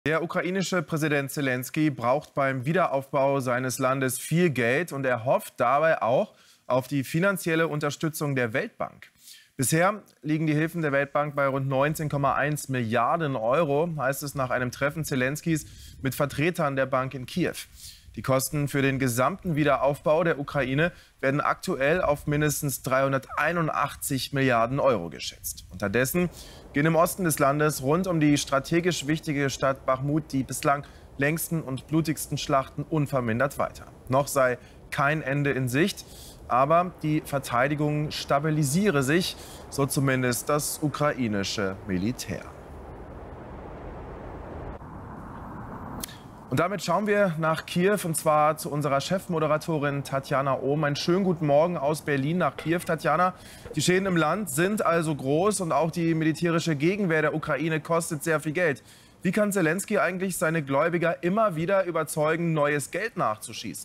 Der ukrainische Präsident Zelensky braucht beim Wiederaufbau seines Landes viel Geld und er hofft dabei auch auf die finanzielle Unterstützung der Weltbank. Bisher liegen die Hilfen der Weltbank bei rund 19,1 Milliarden Euro, heißt es nach einem Treffen Zelenskys mit Vertretern der Bank in Kiew. Die Kosten für den gesamten Wiederaufbau der Ukraine werden aktuell auf mindestens 381 Milliarden Euro geschätzt. Unterdessen gehen im Osten des Landes rund um die strategisch wichtige Stadt Bachmut die bislang längsten und blutigsten Schlachten unvermindert weiter. Noch sei kein Ende in Sicht, aber die Verteidigung stabilisiere sich, so zumindest das ukrainische Militär. Und damit schauen wir nach Kiew, und zwar zu unserer Chefmoderatorin Tatjana Ohm. Einen schönen guten Morgen aus Berlin nach Kiew, Tatjana. Die Schäden im Land sind also groß und auch die militärische Gegenwehr der Ukraine kostet sehr viel Geld. Wie kann Zelensky eigentlich seine Gläubiger immer wieder überzeugen, neues Geld nachzuschießen?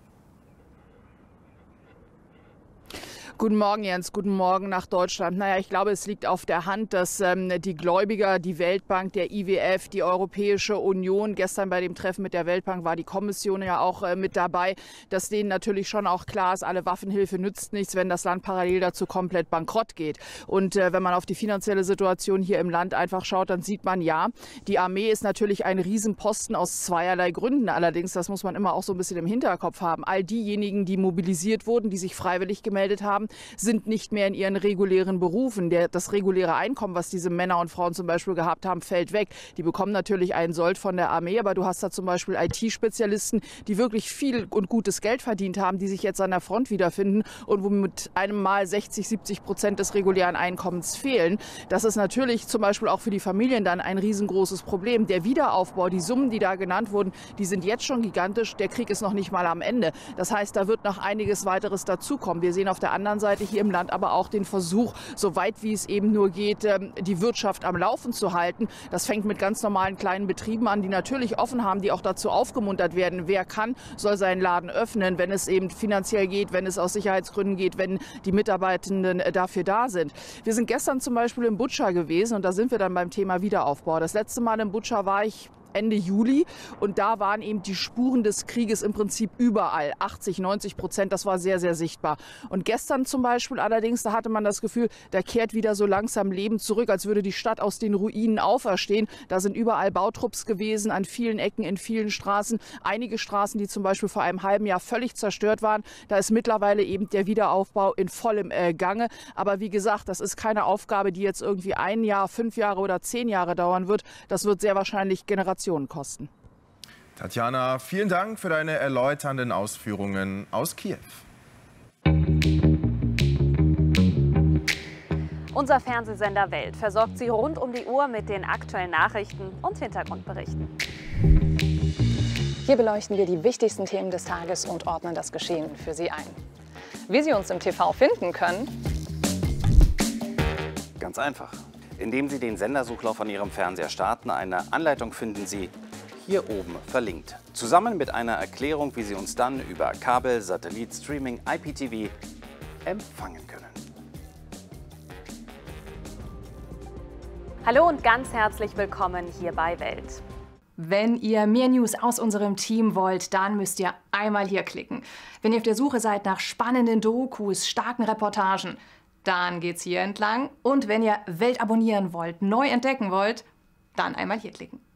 Guten Morgen, Jens. Guten Morgen nach Deutschland. Naja, ich glaube, es liegt auf der Hand, dass die Gläubiger, die Weltbank, der IWF, die Europäische Union, gestern bei dem Treffen mit der Weltbank war die Kommission ja auch mit dabei, dass denen natürlich schon auch klar ist, alle Waffenhilfe nützt nichts, wenn das Land parallel dazu komplett bankrott geht. Und wenn man auf die finanzielle Situation hier im Land einfach schaut, dann sieht man, ja, die Armee ist natürlich ein Riesenposten aus zweierlei Gründen. Allerdings, das muss man immer auch so ein bisschen im Hinterkopf haben. All diejenigen, die mobilisiert wurden, die sich freiwillig gemeldet haben, sind nicht mehr in ihren regulären Berufen. Das reguläre Einkommen, was diese Männer und Frauen zum Beispiel gehabt haben, fällt weg. Die bekommen natürlich einen Sold von der Armee, aber du hast da zum Beispiel IT-Spezialisten, die wirklich viel und gutes Geld verdient haben, die sich jetzt an der Front wiederfinden und wo mit einem Mal 60-70% des regulären Einkommens fehlen. Das ist natürlich zum Beispiel auch für die Familien dann ein riesengroßes Problem. Der Wiederaufbau, die Summen, die da genannt wurden, die sind jetzt schon gigantisch. Der Krieg ist noch nicht mal am Ende. Das heißt, da wird noch einiges weiteres dazukommen. Wir sehen auf der anderen Seite hier im Land aber auch den Versuch, so weit wie es eben nur geht, die Wirtschaft am Laufen zu halten. Das fängt mit ganz normalen kleinen Betrieben an, die natürlich offen haben, die auch dazu aufgemuntert werden. Wer kann, soll seinen Laden öffnen, wenn es eben finanziell geht, wenn es aus Sicherheitsgründen geht, wenn die Mitarbeitenden dafür da sind. Wir sind gestern zum Beispiel in Butscha gewesen und da sind wir dann beim Thema Wiederaufbau. Das letzte Mal in Butscha war ich Ende Juli und da waren eben die Spuren des Krieges im Prinzip überall, 80-90%, das war sehr, sehr sichtbar. Und gestern zum Beispiel allerdings, da hatte man das Gefühl, da kehrt wieder so langsam Leben zurück, als würde die Stadt aus den Ruinen auferstehen. Da sind überall Bautrupps gewesen, an vielen Ecken, in vielen Straßen. Einige Straßen, die zum Beispiel vor einem halben Jahr völlig zerstört waren, da ist mittlerweile eben der Wiederaufbau in vollem Gange. Aber wie gesagt, das ist keine Aufgabe, die jetzt irgendwie 1 Jahr, 5 Jahre oder 10 Jahre dauern wird. Das wird sehr wahrscheinlich Generationen kosten. Tatjana, vielen Dank für deine erläuternden Ausführungen aus Kiew. Unser Fernsehsender Welt versorgt Sie rund um die Uhr mit den aktuellen Nachrichten und Hintergrundberichten. Hier beleuchten wir die wichtigsten Themen des Tages und ordnen das Geschehen für Sie ein. Wie Sie uns im TV finden können? Ganz einfach. Indem Sie den Sendersuchlauf an Ihrem Fernseher starten, eine Anleitung finden Sie hier oben verlinkt. Zusammen mit einer Erklärung, wie Sie uns dann über Kabel, Satellit, Streaming, IPTV empfangen können. Hallo und ganz herzlich willkommen hier bei Welt. Wenn ihr mehr News aus unserem Team wollt, dann müsst ihr einmal hier klicken. Wenn ihr auf der Suche seid nach spannenden Dokus, starken Reportagen, dann geht's hier entlang. Und wenn ihr Welt abonnieren wollt, neu entdecken wollt, dann einmal hier klicken.